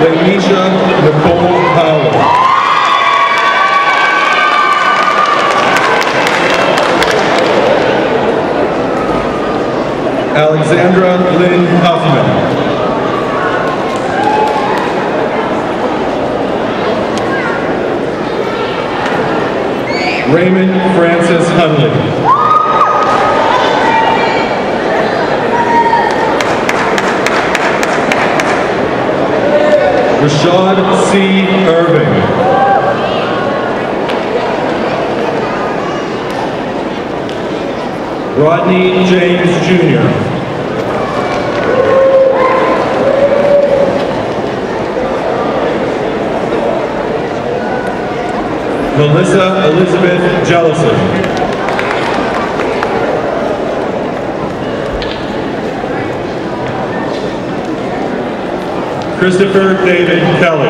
Lanisha Nicole Howell. Alexandra Lynn Huffman. Raymond Francis Hunley. Rashad C. Irving. Rodney James Jr. Melissa Elizabeth Jellison. Christopher David Kelly.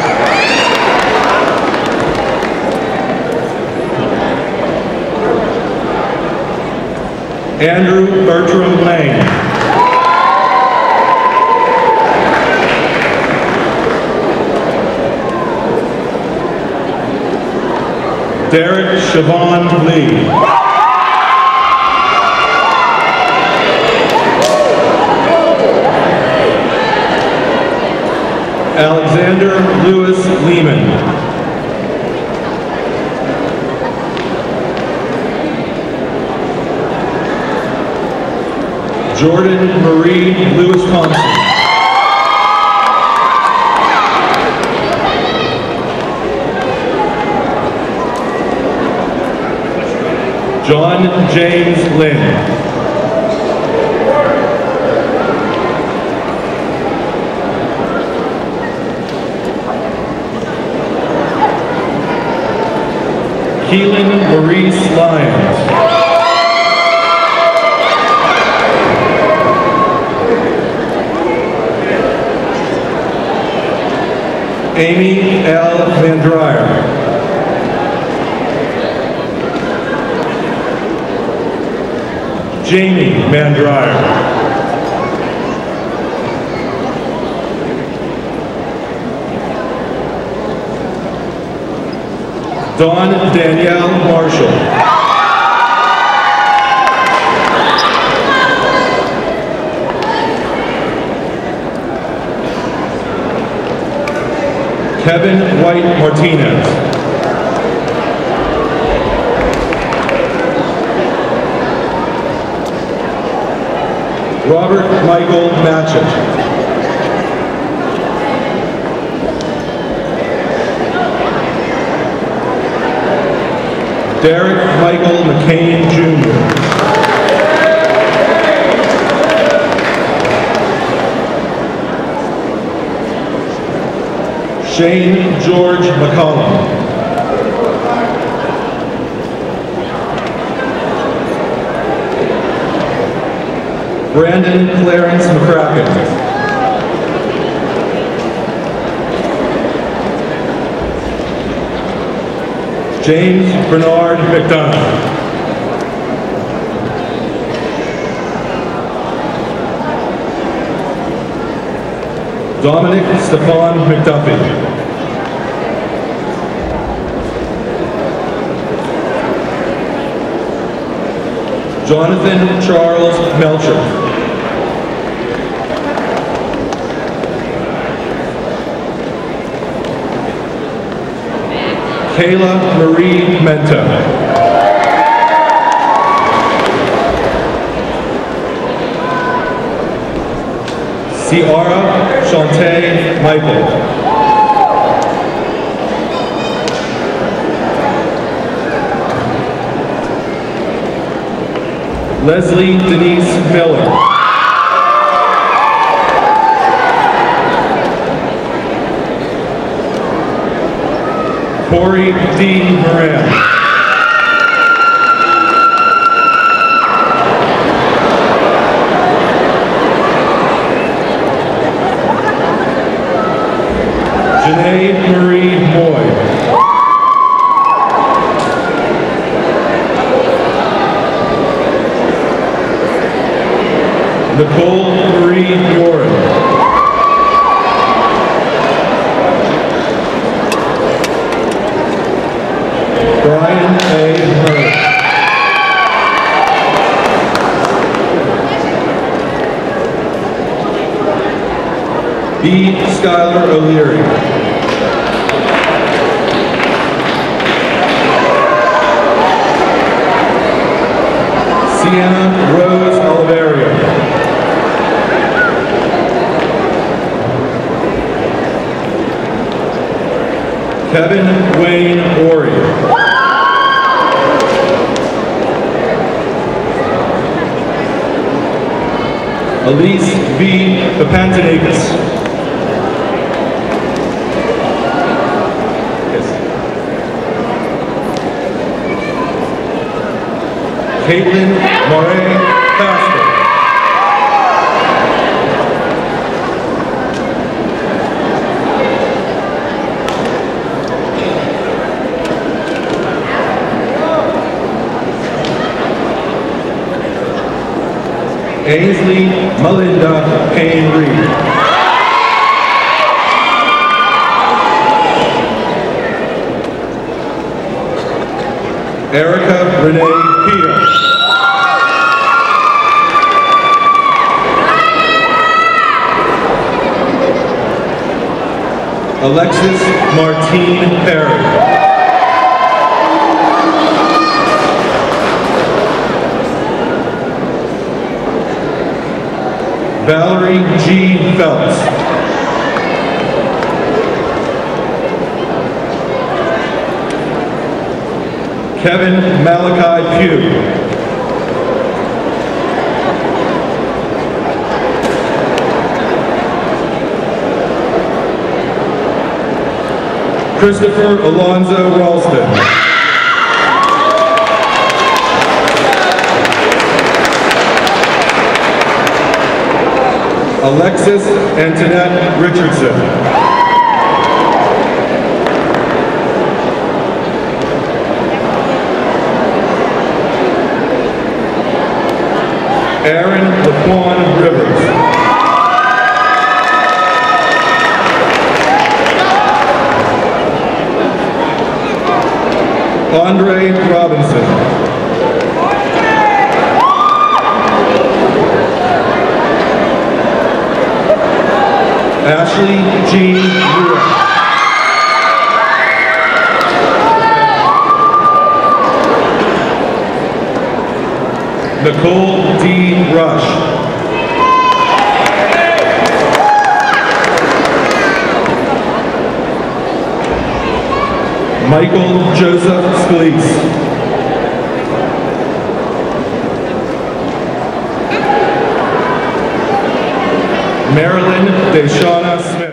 Andrew Bertram Lane. Derek Siobhan Lee. Alexander Lewis Lehman. Jordan Marie Lewis Thompson. John James Lynn. Keelan Maurice Lyons. Amy L. Mandryer. Jamie Mandryer. Dawn Danielle Marshall. Kevin White Martinez. Robert Michael Matchett. Derek Michael McCain Jr. Shane George McCollum. Brandon Clarence McCracken. James Bernard McDonough. Dominic Stefan McDuffie. Jonathan Charles Melcher. Kayla Marie Menta. Ciara Shantae Michael. Leslie Denise Miller. Corey D. Moran. Janae Marie Moy. Nicole Marie Warren. B. Skylar O'Leary. Sienna Rose Oliverio. Kevin Wayne Ori. Elise V. Papantanakis. Caitlin Moray Casper. Ainsley Melinda Payne Reed. Erica Renee Peter. Alexis Martine Perry. Valerie G. Phelps. Kevin Malachi Pugh. Christopher Alonzo Ralston. Alexis Antoinette Richardson. Aaron Laquan Rivers. Andre Robinson. Ashley Jean Lewis. Nicole D. Rush. Michael Joseph Scalise. Marilyn Deshauna Smith.